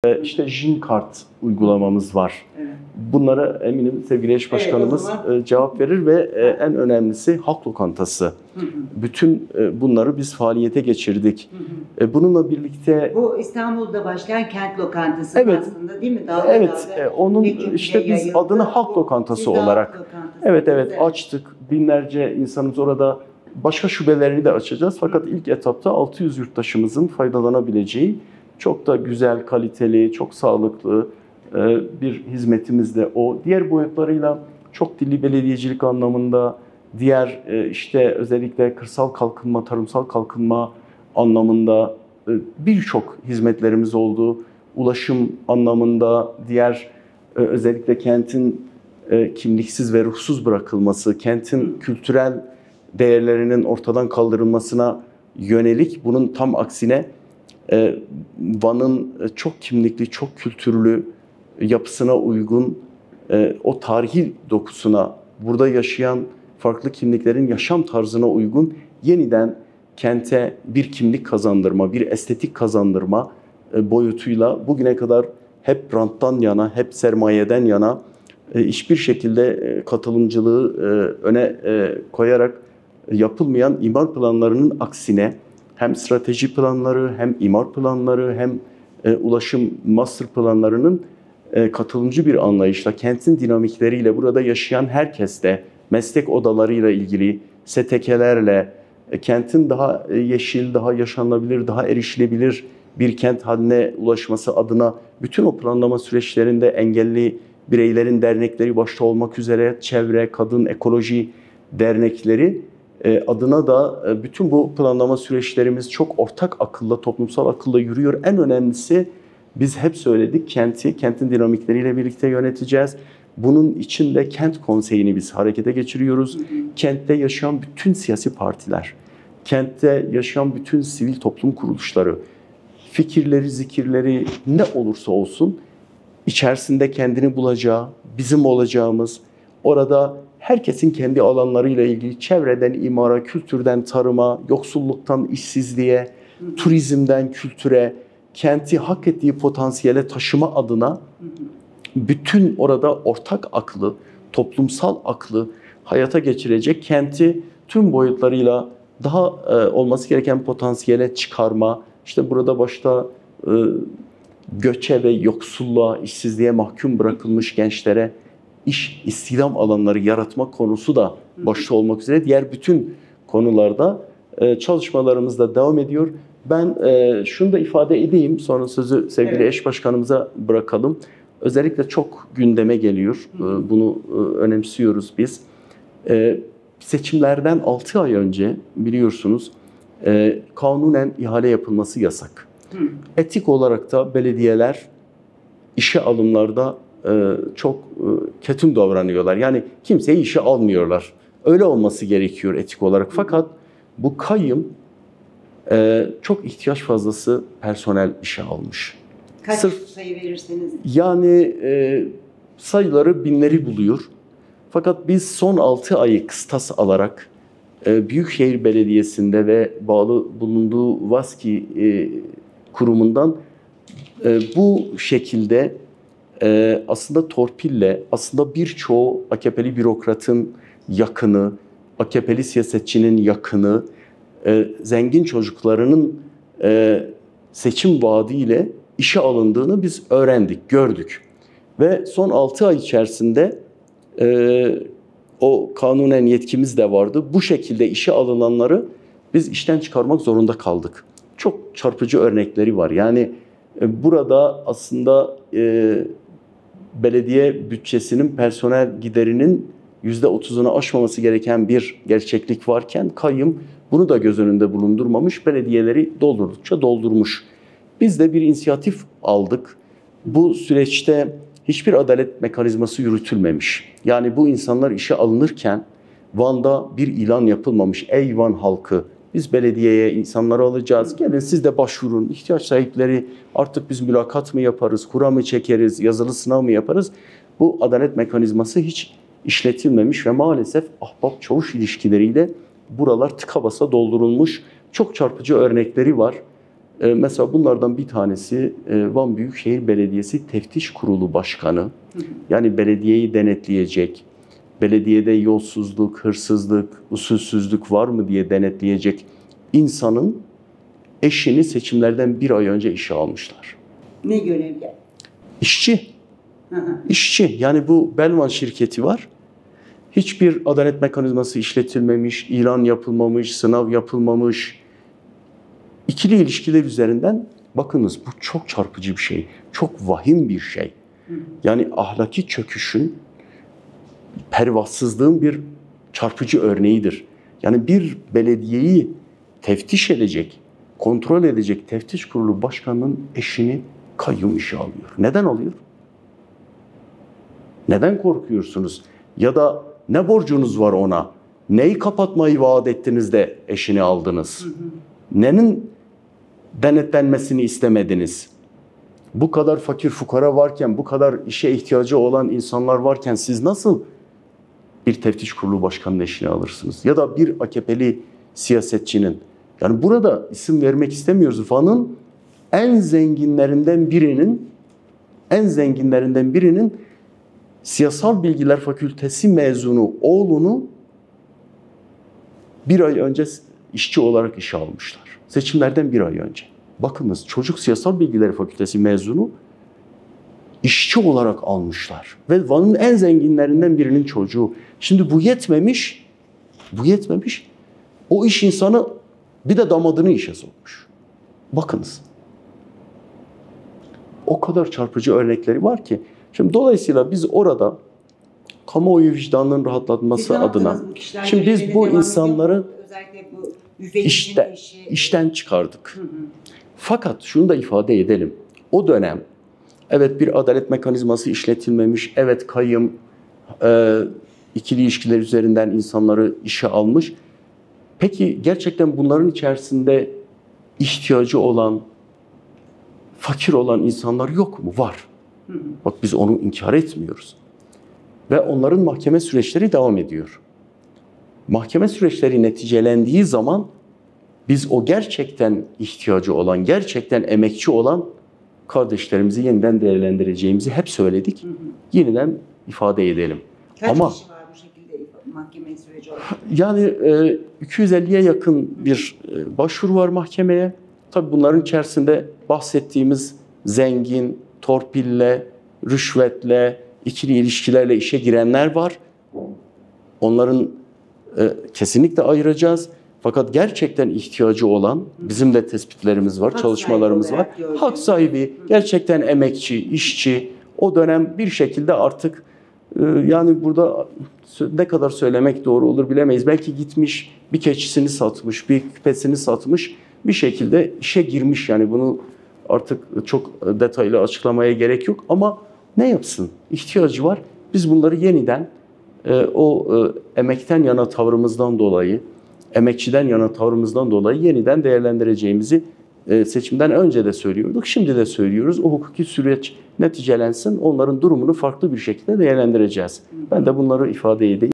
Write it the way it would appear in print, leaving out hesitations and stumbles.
İşte JinKart uygulamamız var. Evet. Bunlara eminim sevgili eş başkanımız cevap verir ve en önemlisi halk lokantası. Bütün bunları biz faaliyete geçirdik. Bununla birlikte... Bu İstanbul'da başlayan kent lokantası aslında değil mi? Evet, onun işte biz adını halk lokantası olarak açtık. Binlerce insanımız orada, başka şubelerini de açacağız. Fakat ilk etapta 600 yurttaşımızın faydalanabileceği çok da güzel, kaliteli, çok sağlıklı bir hizmetimiz de o. Diğer boyutlarıyla çok dilli belediyecilik anlamında, diğer işte özellikle kırsal kalkınma, tarımsal kalkınma anlamında birçok hizmetlerimiz oldu. Ulaşım anlamında, diğer özellikle kentin kimliksiz ve ruhsuz bırakılması, kentin kültürel değerlerinin ortadan kaldırılmasına yönelik, bunun tam aksine Van'ın çok kimlikli, çok kültürlü yapısına uygun, o tarihi dokusuna, burada yaşayan farklı kimliklerin yaşam tarzına uygun yeniden kente bir kimlik kazandırma, bir estetik kazandırma boyutuyla bugüne kadar hep ranttan yana, hep sermayeden yana hiçbir şekilde katılımcılığı öne koyarak yapılmayan imar planlarının aksine hem strateji planları, hem imar planları, hem ulaşım master planlarının katılımcı bir anlayışla, kentin dinamikleriyle, burada yaşayan herkesle, meslek odalarıyla ilgili, STK'lerle, kentin daha yeşil, daha yaşanabilir, daha erişilebilir bir kent haline ulaşması adına bütün o planlama süreçlerinde engelli bireylerin dernekleri başta olmak üzere çevre, kadın, ekoloji dernekleri adına da bütün bu planlama süreçlerimiz çok ortak akılla, toplumsal akılla yürüyor. En önemlisi, biz hep söyledik, kentin dinamikleriyle birlikte yöneteceğiz. Bunun için de kent konseyini biz harekete geçiriyoruz. Kentte yaşayan bütün siyasi partiler, kentte yaşayan bütün sivil toplum kuruluşları, fikirleri, zikirleri ne olursa olsun içerisinde kendini bulacağı, bizim olacağımız, orada herkesin kendi alanlarıyla ilgili çevreden imara, kültürden tarıma, yoksulluktan işsizliğe, turizmden kültüre, kenti hak ettiği potansiyele taşıma adına bütün orada ortak aklı, toplumsal aklı hayata geçirecek, kenti tüm boyutlarıyla daha olması gereken potansiyele çıkarma, işte burada başta göçe ve yoksulluğa, işsizliğe mahkum bırakılmış gençlere istihdam alanları yaratma konusu da başta olmak üzere diğer bütün konularda çalışmalarımız da devam ediyor. Ben şunu da ifade edeyim, sonra sözü sevgili eş başkanımıza bırakalım. Özellikle çok gündeme geliyor, bunu önemsiyoruz biz. Seçimlerden 6 ay önce biliyorsunuz kanunen ihale yapılması yasak. Etik olarak da belediyeler işe alımlarda çok ketum davranıyorlar. Yani kimseyi işe almıyorlar. Öyle olması gerekiyor etik olarak. Fakat bu kayyım çok ihtiyaç fazlası personel işe almış. Kaç sayı verirseniz? Yani sayıları binleri buluyor. Fakat biz son 6 ayı kıstas alarak Büyükşehir Belediyesi'nde ve bağlı bulunduğu VASKİ kurumundan bu şekilde aslında torpille, aslında birçoğu AKP'li bürokratın yakını, AKP'li siyasetçinin yakını, zengin çocuklarının seçim vaadiyle işe alındığını biz öğrendik, gördük. Ve son 6 ay içerisinde o kanunen yetkimiz de vardı. Bu şekilde işe alınanları biz işten çıkarmak zorunda kaldık. Çok çarpıcı örnekleri var. Yani burada aslında belediye bütçesinin personel giderinin %30'unu aşmaması gereken bir gerçeklik varken kayyım bunu da göz önünde bulundurmamış, belediyeleri doldurdukça doldurmuş. Biz de bir inisiyatif aldık. Bu süreçte hiçbir adalet mekanizması yürütülmemiş. Yani bu insanlar işe alınırken Van'da bir ilan yapılmamış. Ey Van halkı, biz belediyeye insanları alacağız. Gelin siz de başvurun. İhtiyaç sahipleri artık biz mülakat mı yaparız, kura mı çekeriz, yazılı sınav mı yaparız? Bu adalet mekanizması hiç işletilmemiş ve maalesef ahbap-çavuş ilişkileriyle buralar tıka basa doldurulmuş. Çok çarpıcı örnekleri var. Mesela bunlardan bir tanesi Van Büyükşehir Belediyesi Teftiş Kurulu Başkanı. Yani belediyeyi denetleyecek, belediyede yolsuzluk, hırsızlık, usulsüzlük var mı diye denetleyecek insanın eşini seçimlerden bir ay önce işe almışlar. Ne görevli? İşçi. İşçi. Yani bu Belvan şirketi var. Hiçbir adalet mekanizması işletilmemiş, ilan yapılmamış, sınav yapılmamış. İkili ilişkiler üzerinden bakınız bu çok çarpıcı bir şey. Çok vahim bir şey. Yani ahlaki çöküşün, pervasızlığın bir çarpıcı örneğidir. Yani bir belediyeyi teftiş edecek, kontrol edecek teftiş kurulu başkanının eşini kayyum işe alıyor. Neden alıyor? Neden korkuyorsunuz? Ya da ne borcunuz var ona? Neyi kapatmayı vaat ettiniz de eşini aldınız? Nenin denetlenmesini istemediniz? Bu kadar fakir fukara varken, bu kadar işe ihtiyacı olan insanlar varken siz nasıl bir teftiş kurulu başkanının eşini alırsınız? Ya da bir AKP'li siyasetçinin, yani burada isim vermek istemiyoruz. Van'ın en zenginlerinden birinin Siyasal Bilgiler Fakültesi mezunu oğlunu bir ay önce işçi olarak işe almışlar. Seçimlerden bir ay önce. Bakınız çocuk Siyasal Bilgiler Fakültesi mezunu işçi olarak almışlar. Ve Van'ın en zenginlerinden birinin çocuğu. Şimdi bu yetmemiş. O iş insanı bir de damadını işe sokmuş. Bakınız. O kadar çarpıcı örnekleri var ki. Şimdi dolayısıyla biz orada kamuoyu vicdanının rahatlatması adına şimdi biz bu insanları işten çıkardık. Fakat şunu da ifade edelim. O dönem evet bir adalet mekanizması işletilmemiş, evet kayyım ikili ilişkiler üzerinden insanları işe almış. Peki gerçekten bunların içerisinde ihtiyacı olan, fakir olan insanlar yok mu? Var. Bak biz onu inkar etmiyoruz. Ve onların mahkeme süreçleri devam ediyor. Mahkeme süreçleri neticelendiği zaman biz o gerçekten ihtiyacı olan, gerçekten emekçi olan kardeşlerimizi yeniden değerlendireceğimizi hep söyledik. Yeniden ifade edelim. Kaç kişi var bu şekilde mahkeme süreci olarak? Yani 250'ye yakın bir başvuru var mahkemeye. Tabii bunların içerisinde bahsettiğimiz zengin, torpille, rüşvetle, ikili ilişkilerle işe girenler var. Onların kesinlikle ayıracağız. Fakat gerçekten ihtiyacı olan, bizim de tespitlerimiz var, çalışmalarımız var. Hak sahibi, gerçekten emekçi, işçi, o dönem bir şekilde artık yani burada ne kadar söylemek doğru olur bilemeyiz. Belki gitmiş, bir keçisini satmış, bir küpesini satmış, bir şekilde işe girmiş. Yani bunu artık çok detaylı açıklamaya gerek yok. Ama ne yapsın? İhtiyacı var. Biz bunları yeniden emekten yana tavrımızdan dolayı, emekçiden yana tavrımızdan dolayı yeniden değerlendireceğimizi seçimden önce de söylüyorduk. Şimdi de söylüyoruz. O hukuki süreç neticelensin. Onların durumunu farklı bir şekilde değerlendireceğiz. Ben de bunları ifade edeyim.